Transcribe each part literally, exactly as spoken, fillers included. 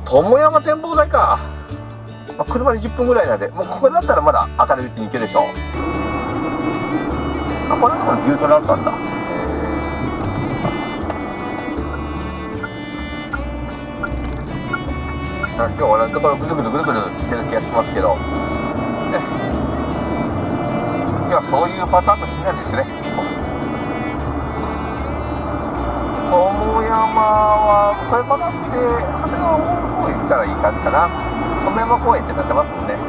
友山展望台か、まあ、車でじゅっぷんぐらいなんで、もうここだったらまだ明るいうちに行けるでしょう。あ、こんなところに牛トラあったんだ。あ、今日はなんかこれぐるぐるぐるぐるしてる気がしますけど、ね、今日はそういうパターンの日なんですね。友山はこれ曲がって長谷川の方へ行ったらいい感じかな。友山公園ってなってますもんね。うん、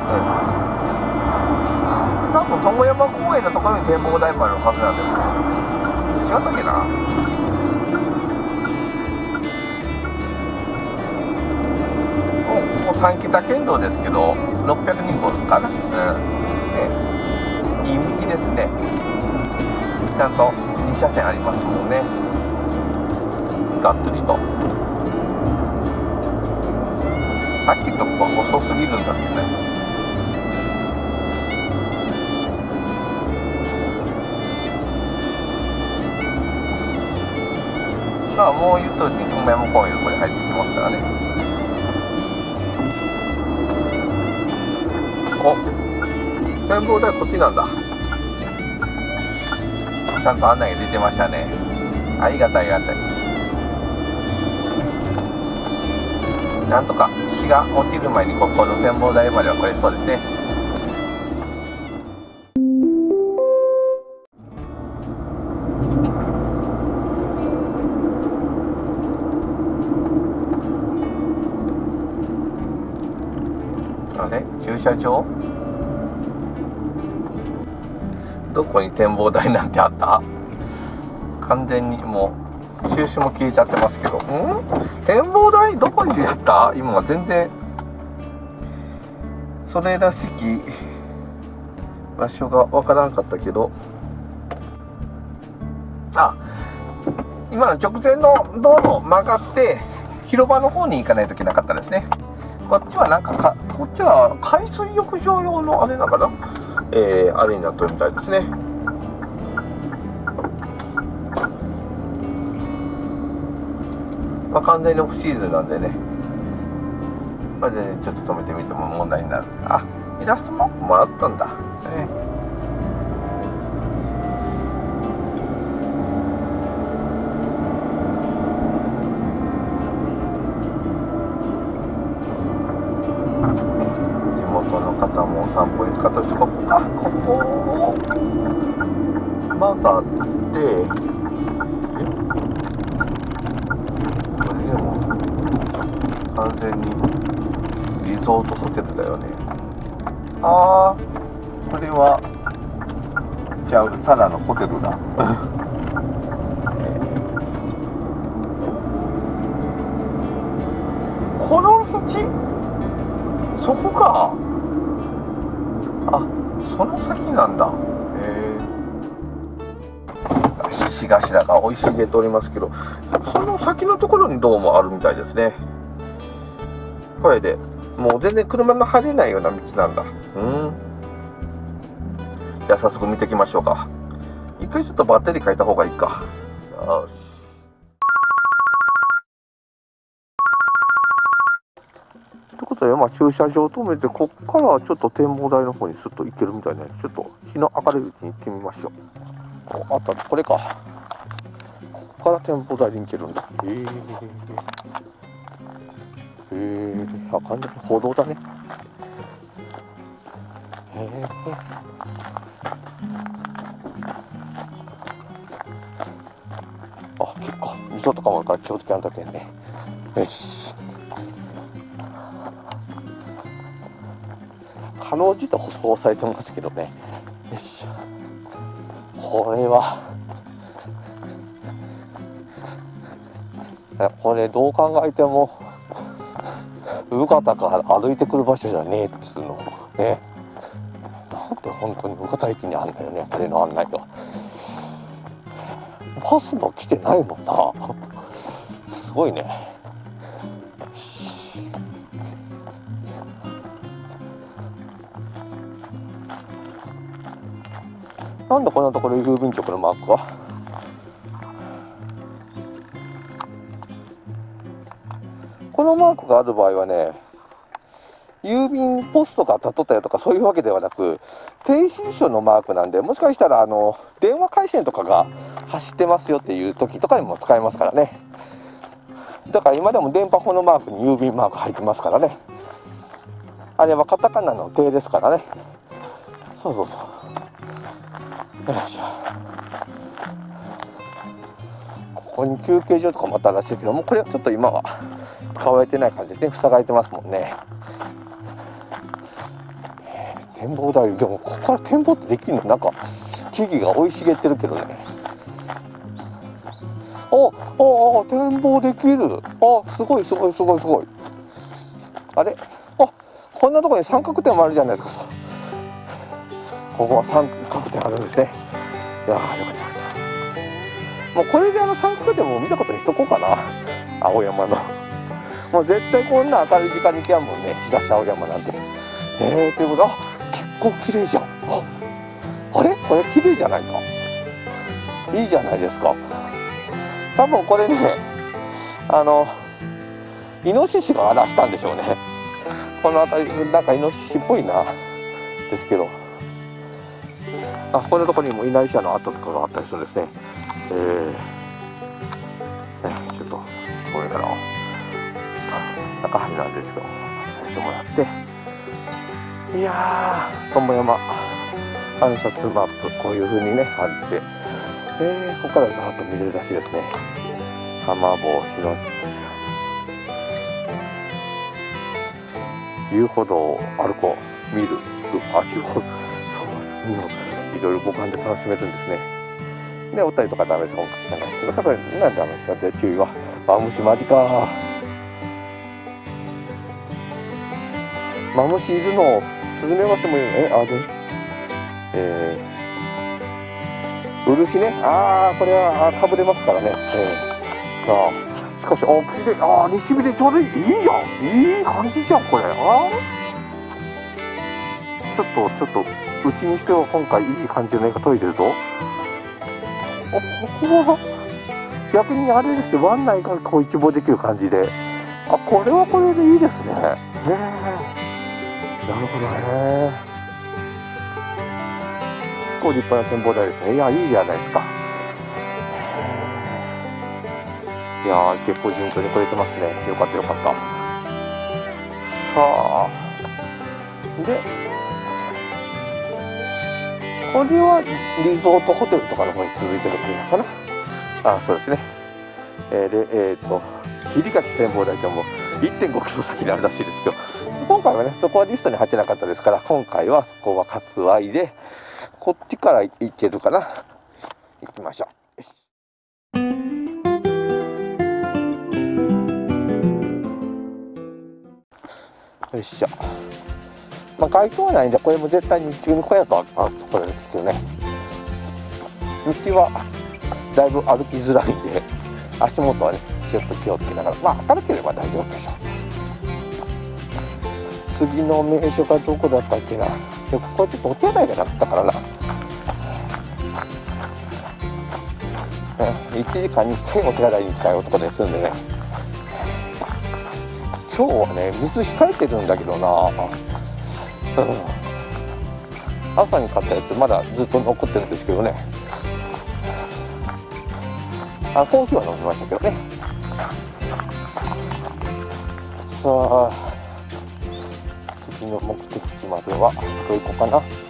多分友山公園のところに展望台もあるはずなんですけど、違ったっけな。もうさん桁県道ですけどろっぴゃくに号かな。うん、ね、いい道ですね。ちゃんとに車線ありますもんね。がっつりと。さっきのとこは細すぎるんだってね。まあもう言うとおりに友山公園のこれ入ってきますからね。お、展望台こっちなんだ。ちゃんと案内が出てましたね。ありがたいありがたい。なんとか日が落ちる前にここの展望台までは来れそうですね。あれ、駐車場どこに展望台なんてあった？完全にもう収集も消えちゃってますけど、ん？展望台どこにやった？今は全然それらしき場所がわからんかったけど、あ、今の直前の道路曲がって広場の方に行かないといけなかったですね。こっちはなんかかこっちは海水浴場用のあれなのかな、えー、あれになってるみたいですね。まあ、完全にオフシーズンなんでね、まあ、全然ちょっと止めてみても問題になる。あ、イラストマップもあったんだ、ね。地元の方もお散歩に使ったりとか、あ、ここを曲がって完全にリゾートホテルだよね。ああ、それはじゃあただのホテルだ。この道そこか。あ、その先なんだ。へえ。しがしらが生い茂っておりますけど、その先のところにどうもあるみたいですね。これでもう全然車の入れないような道なんだ。うん。じゃあ早速見ていきましょうか。一回ちょっとバッテリー変えた方がいいか。よし。ということで、まあ、駐車場を止めて、こっからちょっと展望台の方にすっと行けるみたいな、ね、ちょっと日の明るいうちに行ってみましょう。あった、これか。ここから展望台に行けるんだ。へえ。へえ、あ、完全に歩道だね。へえ。あ、結構溝とかもあるから気をつけなきゃいけないね。よし。かろうじて舗装されてますけどね。よし。これは。これどう考えても。うがたから歩いてくる場所じゃねえっつうのね。なんで本当にうがた駅にあんだよね、これの案内が。バスも来てないもんな。すごいね。なんでこんなところ郵便局のマークは。このマークがある場合はね、郵便ポストが立っとったりとかそういうわけではなく、停止所のマークなんで、もしかしたらあの電話回線とかが走ってますよっていう時とかにも使えますからね。だから今でも電波法のマークに郵便マーク入ってますからね。あれはカタカナの停ですからね。そうそうそう。よいしょ。ここに休憩所とかもあったらしいけども、これはちょっと今は乾いてない感じでね、塞がれてますもんね。展望台、でもここから展望ってできるの？なんか木々が生い茂ってるけどね。おおお、展望できる。あ、すごいすごいすごいすごい。あれ、あ、こんなところに三角点もあるじゃないですか。ここは三角点あるんですね。いやー、よかった。もうこれであの三角点も見たことにしとこうかな。青山の。もう絶対こんな明るい時間に行けやんもんね。東青山なんて。えー、ということで、あ、結構綺麗じゃん。あ、あれこれ綺麗じゃないか。いいじゃないですか。多分これね、あのイノシシが荒らしたんでしょうね。この辺りなんかイノシシっぽいなですけど、あ、こんなところにも稲荷車の跡とかがあったりするんですね。えー、ね、ちょっとこれから中入なんですけどさせてもらって、いやー、友山暗殺マップこういう風にねあって、えー、ここからざーっと見れるらしいですね。浜坊日の遊歩道を歩こう、見る、聞く、あ、遊歩道、そう、いろいろ五感で楽しめるんですね。で、おったりとかダメです、音楽流してる方になんでダメですかって注意は。マムシマジか。マムシいるの、スズメバチもいるの、え、あ、で、えー、漆ね、あー、これはかぶれますからね。えーさあ、しかし、あ、きれい、あー、西日でちょうどいい、いいじゃん、いい感じじゃん、これ。あー、ちょっと、ちょっと、うちにしては今回いい感じの絵が撮れてるぞ。お、ここは、逆にあれですよ、湾内がこう一望できる感じで。あ、これはこれでいいですね。へえ、なるほどね。結構立派な展望台ですね。いや、いいじゃないですか。いやー、結構順調に来れてますね。よかったよかった。さあ、で、これはリゾートホテルとかの方に続いてるのかな。あ、そうですね。えー、で、えっ、ー、と、霧勝展望台ってもう いってんごキロ先にあるらしいですけど、今回はね、そこはリストに入ってなかったですから、今回はそこは割愛で、こっちから行けるかな。行きましょう。よし。よいしょ。まあ、街灯はないんで、これも絶対日中に来やとあるところですけどね。道はだいぶ歩きづらいんで、足元はね、ちょっと気をつけながら、まあ、明るければ大丈夫でしょう。次の名所がどこだったっけな。で、ここちょっとお手洗いがなかったからな。いちじかんにいっかいお手洗いに使うとこですんでね。今日はね、水控えてるんだけどな、うん、朝に買ったやつまだずっと残ってるんですけどね。あ、コーヒーは飲みましたけどね。さあ、次の目的地まではどう行こうかな。